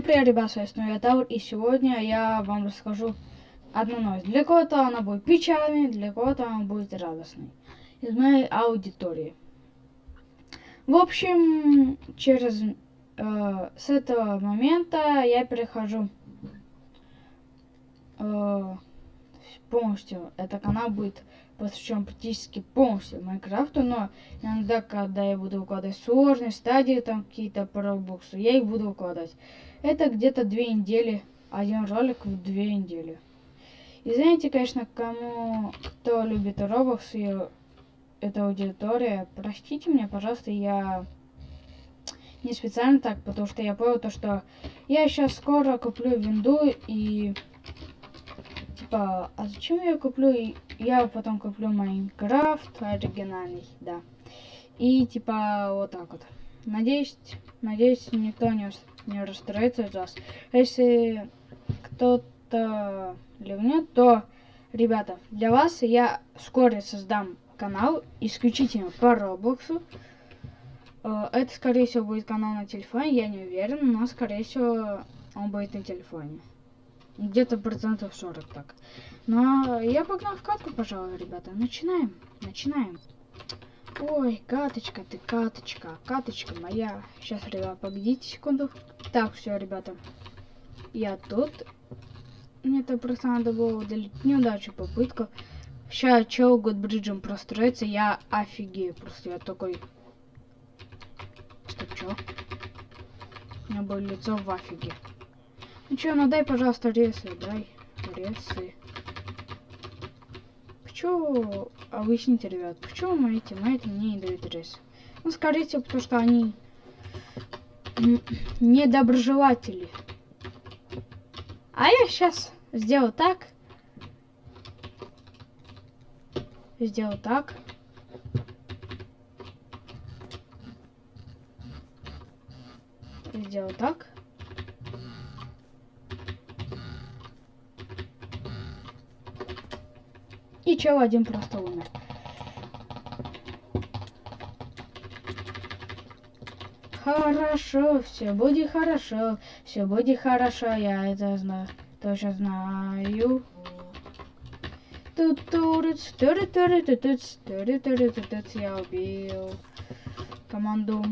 привет, ребят, с вами я Таур, и сегодня я вам расскажу одну новость. Для кого-то она будет печальной, для кого-то она будет радостной. Из моей аудитории. В общем, с этого момента я перехожу полностью. Этот канал будет посвящен практически полностью Майнкрафту, но иногда, когда я буду выкладывать сложные стадии, там какие-то по Роблоксу, я их буду выкладывать. Это где-то 2 недели, один ролик в 2 недели. И знаете, конечно, кто любит Роблокс и эта аудитория, простите меня, пожалуйста, я не специально так, потому что я понял то, что я сейчас скоро куплю винду и типа, а зачем я куплю? Я потом куплю Майнкрафт оригинальный, да. И типа вот так вот. Надеюсь, никто не расстроится из вас. Если кто-то ливнет, то, ребята, для вас я вскоре создам канал исключительно по Роблоксу. Это, скорее всего, будет канал на телефоне, я не уверен, но, скорее всего, он будет на телефоне. Где-то 40% так. Но я погнал в катку, пожалуй, ребята. Начинаем. Ой, каточка ты, каточка моя. Сейчас, ребята, погодите секунду. Так, все, ребята. Я тут. Мне это просто надо было удалить неудачу попытку. Сейчас чел Годбриджем простроится, я офигею. Просто я такой... Стоп, чё? У меня было лицо в офиге. Ну чё, ну дай, пожалуйста, ресы, дай. Ресы. Почему... Объясните, ребят, почему мои тиммейты мне не дают рез? Ну, скорее всего, потому что они... недоброжелатели. А я сейчас сделаю так. Сделал так. Сделал так. И чел один просто умер. Хорошо, все будет хорошо, я это знаю, точно знаю. Я убил команду.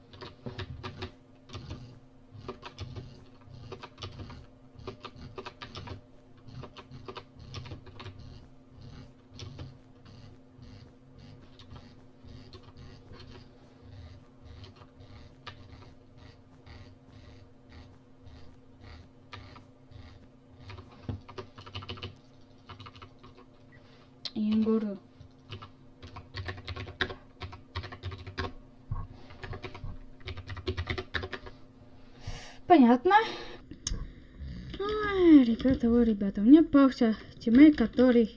Ингуру. Понятно. Ой, ребята, у меня попался тиммейт, у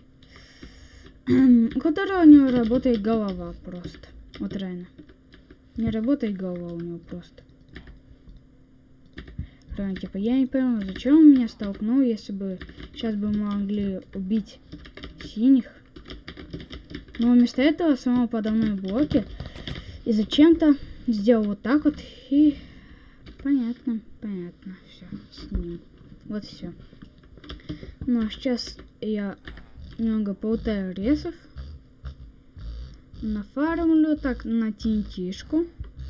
которого у него работает голова просто. Вот реально. Не работает голова у него просто. Реально, типа, я не понял, зачем он меня столкнул, если бы сейчас бы могли убить синих. Но вместо этого сломал подо мной блоки и зачем-то сделал вот так вот и... Понятно. Все, с ним. Вот все. Ну а сейчас я немного полутаю ресов. Нафармлю так на TNT-шку.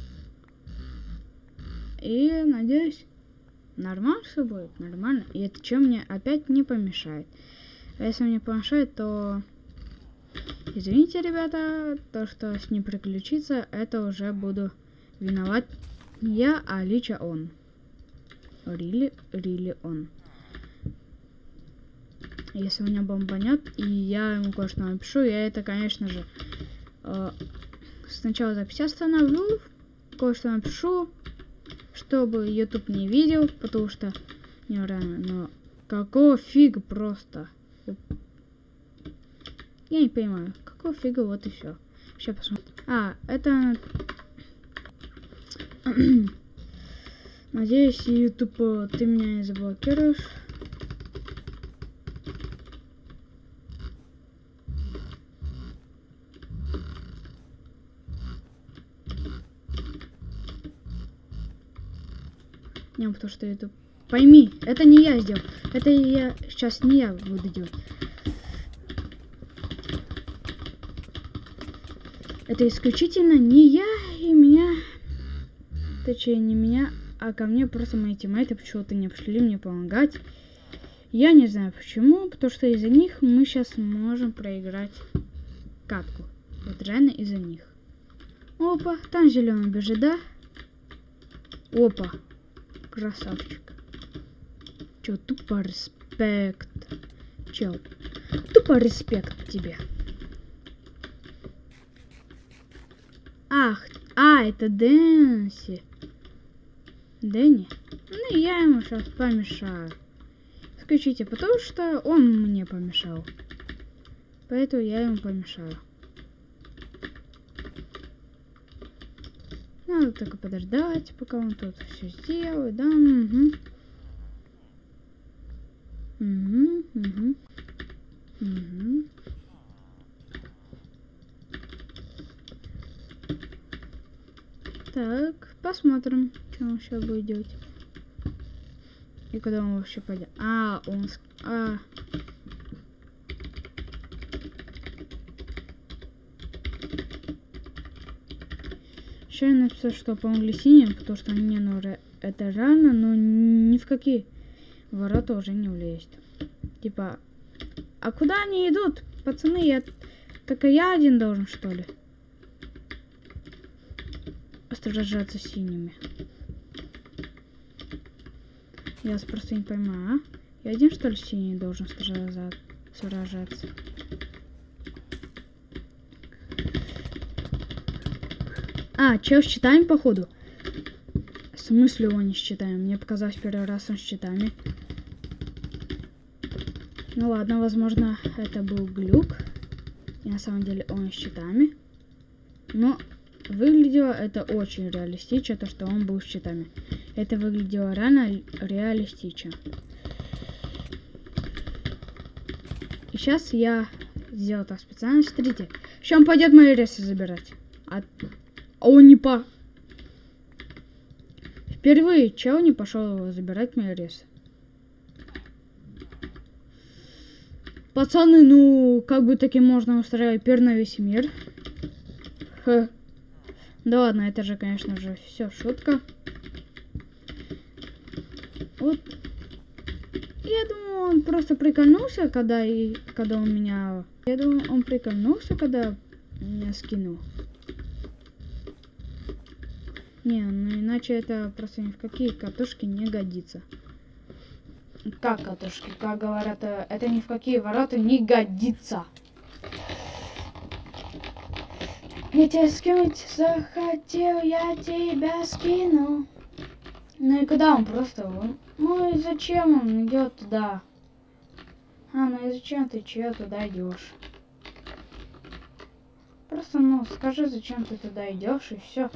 И надеюсь, нормально все будет. Нормально. И это что мне опять не помешает. А если мне помешает, то... Извините, ребята, то, что с ним приключится, это уже буду виноват я, а лично он. Really он. Если у меня бомбанет, и я ему кое-что напишу, я это, конечно же, сначала запись остановлю, кое-что напишу, чтобы YouTube не видел, потому что нереально, но какого фига просто. Я не понимаю, какого фига, вот и все. Сейчас посмотрим. Это... Надеюсь, YouTube, ты меня не заблокируешь. Не, потому что YouTube Пойми, это не я сделал. Это я сейчас не я буду делать. Это исключительно не я и меня. Точнее, не меня, а ко мне просто мои тиммейты почему-то не пришли мне помогать. Я не знаю почему, потому что из-за них мы сейчас можем проиграть катку. Вот реально из-за них. Опа, там зеленый бежит, да? Опа, красавчик. Чё, тупо респект. Чё, тупо респект тебе. Ах, это Дэнси. Дэнни? Ну, я ему сейчас помешаю. Исключите, потому что он мне помешал. Поэтому я ему помешаю. Надо только подождать, пока он тут все сделает, да? Угу. Так, посмотрим, что он сейчас будет делать. И куда он вообще пойдет. Еще я написал, что помогли синим, потому что мне, ну, это рано, но ни в какие ворота уже не влезет. Типа, а куда они идут? Пацаны, только я один должен, что ли? Сражаться с синими. Я вас просто не поймаю, а? Я один, что ли, синий должен сражаться? Чел с щитами, походу? В смысле он не с щитами? Мне показалось первый раз он с щитами. Ну ладно, возможно, это был глюк. И на самом деле он с щитами. Но выглядело это очень реалистично, то что он был с щитами. Это выглядело реально реалистично. И сейчас я сделал так специально. Смотрите, сейчас он пойдет мои ресы забирать. А он не Впервые чел не пошел забирать мои ресы. Пацаны, ну, как бы таким можно устраивать пир на весь мир. Да ладно, это же, конечно же, все шутка. Вот. Я думаю, он просто прикольнулся, когда он меня... Я думаю, он прикольнулся, когда меня скинул. Не, ну иначе это просто ни в какие катушки не годится. Как катушки? Как говорят, это ни в какие ворота не годится. Я тебя скинуть захотел, я тебя скину. Ну и куда он просто? Ну и зачем он идет туда? Ну и зачем ты чё туда идешь? Просто, ну, скажи, зачем ты туда идешь, и все.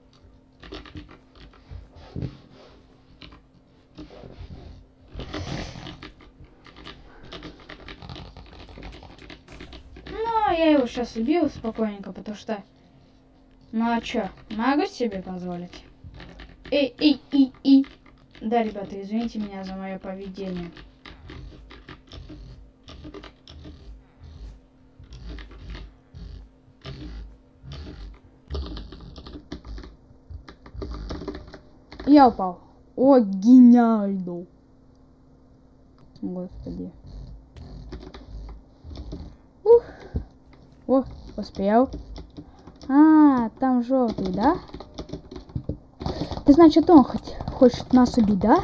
Ну, я его сейчас убил спокойненько, потому что... Ну а чё, могу себе позволить? Да, ребята, извините меня за мое поведение. Я упал. О, гениально. Господи. О, успел. Там желтый, да? Ты, значит, он хочет нас убить, да?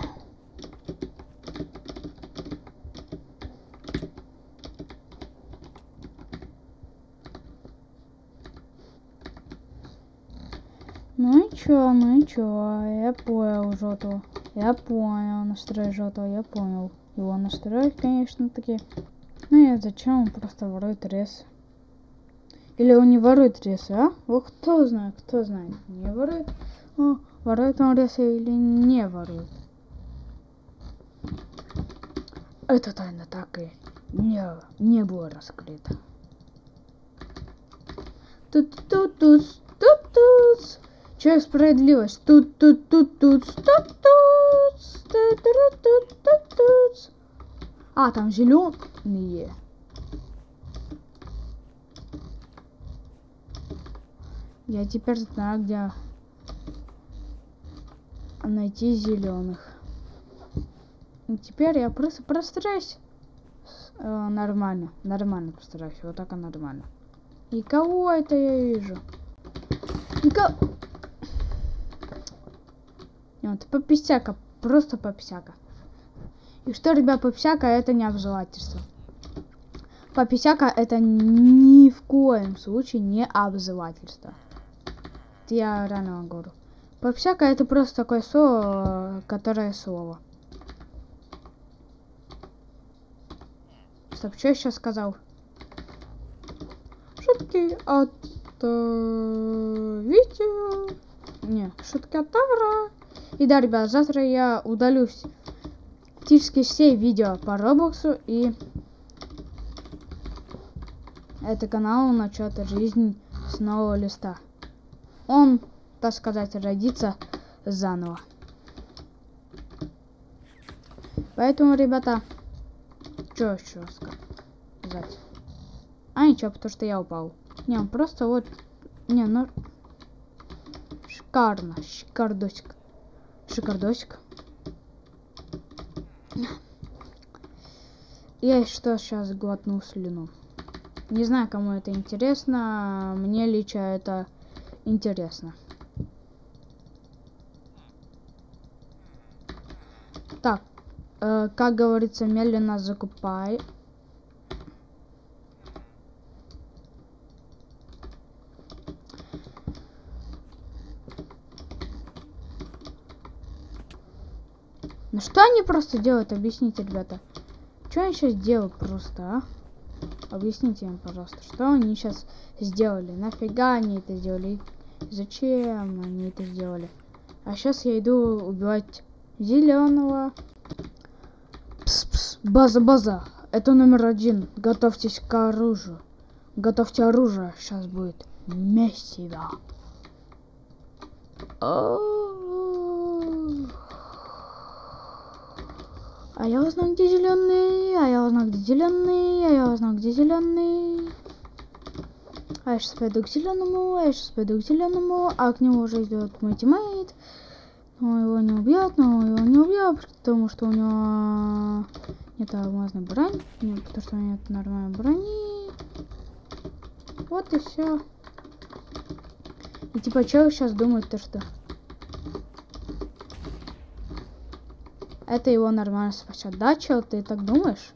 Ну и чё, я понял желтого. Я понял настрой желтого, я понял. Его настроить, конечно, таки. Ну и зачем он просто ворует рез? Или он не ворует ресы, а? Вот кто знает, не ворует. Ворует он ресы или не ворует. Эта тайна так и не была раскрыта. Тут. Человек справедливость. Тут. А, там зеленые. Я теперь знаю, где найти зеленых. И теперь я просто постараюсь. Нормально постараюсь. Вот так нормально. И кого это я вижу? Вот, пописяка, просто пописяка. И что, ребят, пописяка это не обзывательство. Пописяка это ни в коем случае не обзывательство. Я реально вам говорю. Пописяка это просто такое слово, которое слово. Стоп, что я сейчас сказал? Шутки от Витя. Не, шутки от Тавра. И да, ребят, завтра я удалю практически все видео по Роблоксу. И это канал «Начать жизнь с нового листа». Он, так сказать, родится заново. Поэтому, ребята, что еще сказать? А ничего, потому что я упал. Не, он просто вот... Не, ну... Шикарно. Шикардосик. Шикардосик. Я что сейчас глотну слюну. Не знаю, кому это интересно. Мне лично это интересно. Так. Как говорится, медленно закупай. Ну что они просто делают? Объясните, ребята. Что они сейчас делают просто, а? Объясните им, пожалуйста, что они сейчас сделали. Нафига они это сделали? Зачем они это сделали? А сейчас я иду убивать зеленого. Пс-пс, база. Это номер 1. Готовьтесь к оружию. Готовьте оружие. Сейчас будет месиво. А я узнал, где зеленый. А я узнал, где зеленый. А я узнал, где зеленый. А я сейчас пойду к зеленому. А я сейчас пойду к зеленому. А к нему уже идет мой тиммейт. Но его не убьет, потому что у него нет алмазной брони. Нет, потому что у него нет нормальной брони. Вот и все. И типа человек сейчас думает то, что это его нормально спасет. Да, чел, ты так думаешь?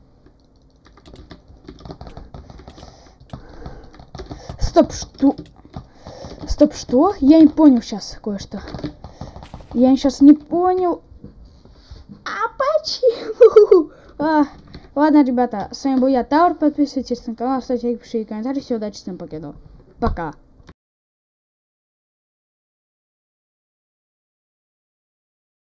Стоп, что? Стоп, что? Я не понял сейчас кое-что. Я сейчас не понял. А почему? Ладно, ребята, с вами был я, Таур. Подписывайтесь на канал, ставьте лайк, пишите комментарии. Всего удачи, всем покеду. Пока.